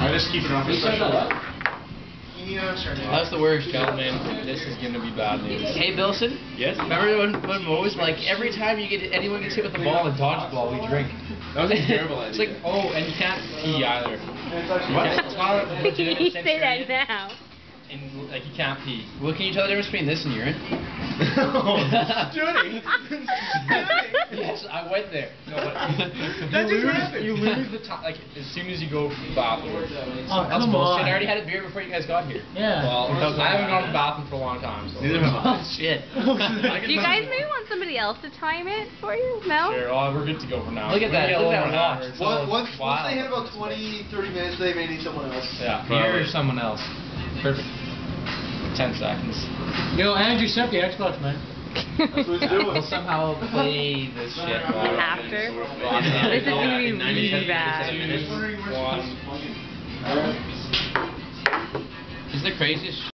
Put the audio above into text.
I just keep it on for special. That's the worst, gentlemen. This is gonna be bad news. Hey, Bilson. Yes? Remember when Mo was like, every time anyone gets hit with the ball in dodgeball, we drink. That was a terrible idea. It's like, oh, and you can't pee either. What? It's not a legitimate You sense say that you're in. now. And, like, you can't pee. Well, can you tell the difference between this and urine? Judy! Yes, I went there. No, but That just happened. you lose the time, like, as soon as you go to the bathroom. Oh, That's come bullshit. on. I already had a beer before you guys got here. Yeah. Well, I haven't gone to the bathroom for a long time, so. Neither have I. Oh, shit. Do you guys maybe want somebody else to time it for you? No? Sure, well, we're good to go for now. Look at that, We're look at gonna that get a watch. little Once Wow. they hit about 20, 30 minutes, they may need someone else. Yeah, Beer or someone else. Perfect. 10 seconds. Yo, Andrew sent the Xbox, man. That's what he's doing. We'll somehow play this shit. After? This is gonna be really bad. It's the craziest